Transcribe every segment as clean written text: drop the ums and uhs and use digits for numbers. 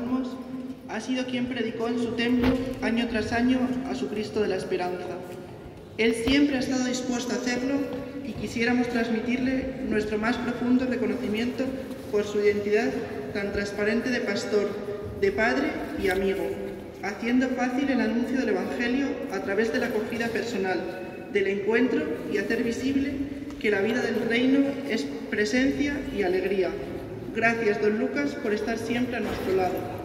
Olmos, ha sido quien predicó en su templo año tras año a su Cristo de la Esperanza. Él siempre ha estado dispuesto a hacerlo y quisiéramos transmitirle nuestro más profundo reconocimiento por su identidad tan transparente de pastor, de padre y amigo, haciendo fácil el anuncio del Evangelio a través de la acogida personal, del encuentro y hacer visible que la vida del reino es presencia y alegría. Gracias, don Lucas, por estar siempre a nuestro lado.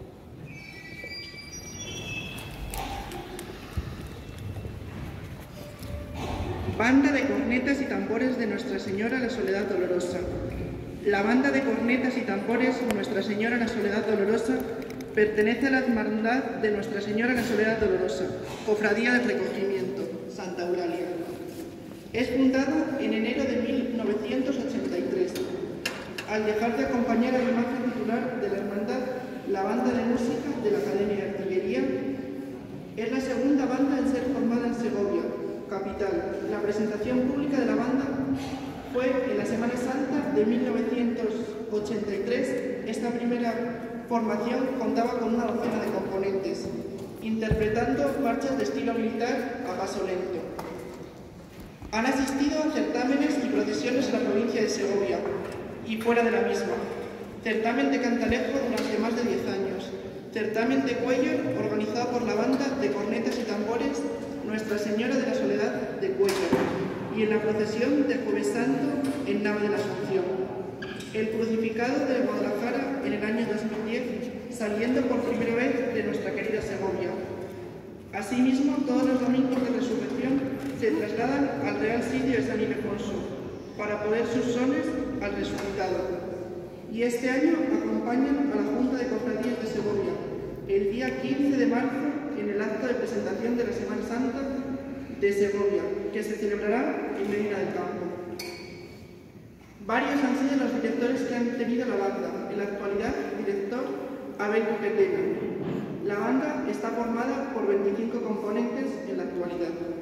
Banda de cornetas y tambores de Nuestra Señora la Soledad Dolorosa. La banda de cornetas y tambores Nuestra Señora la Soledad Dolorosa pertenece a la Hermandad de Nuestra Señora la Soledad Dolorosa, Cofradía del Recogimiento, Santa Eulalia. Es fundada en enero de 1983. Al dejar de acompañar a la imagen titular de la Hermandad, la banda de música de la Academia de Artillería es la segunda banda en ser formada en Segovia, capital. La presentación pública de la banda fue en la Semana Santa de 1983. Esta primera formación contaba con una docena de componentes, interpretando marchas de estilo militar a paso lento. Han asistido a certámenes y procesiones en la provincia de Segovia y fuera de la misma. Certamen de Cantalejo durante más de 10 años. Certamen de Cuéllar, organizado por la banda de cornetas y tambores Nuestra Señora de la Soledad de Cuéllar, y en la procesión de Jueves Santo en Nave de la Asunción. El crucificado de Guadalajara en el año 2010, saliendo por primera vez de nuestra querida Segovia. Asimismo, todos los domingos de resurrección se trasladan al Real Sitio de San Ildefonso para poner sus sones al resucitado. Y este año acompañan a la Junta de Cofradías de Segovia el día 15 de marzo en el acto de presentación de la Semana Santa de Segovia, que se celebrará en Medina del Campo. Varios han sido los directores que han tenido la banda. En la actualidad, director Abel Petena. La banda está formada por 25 componentes en la actualidad.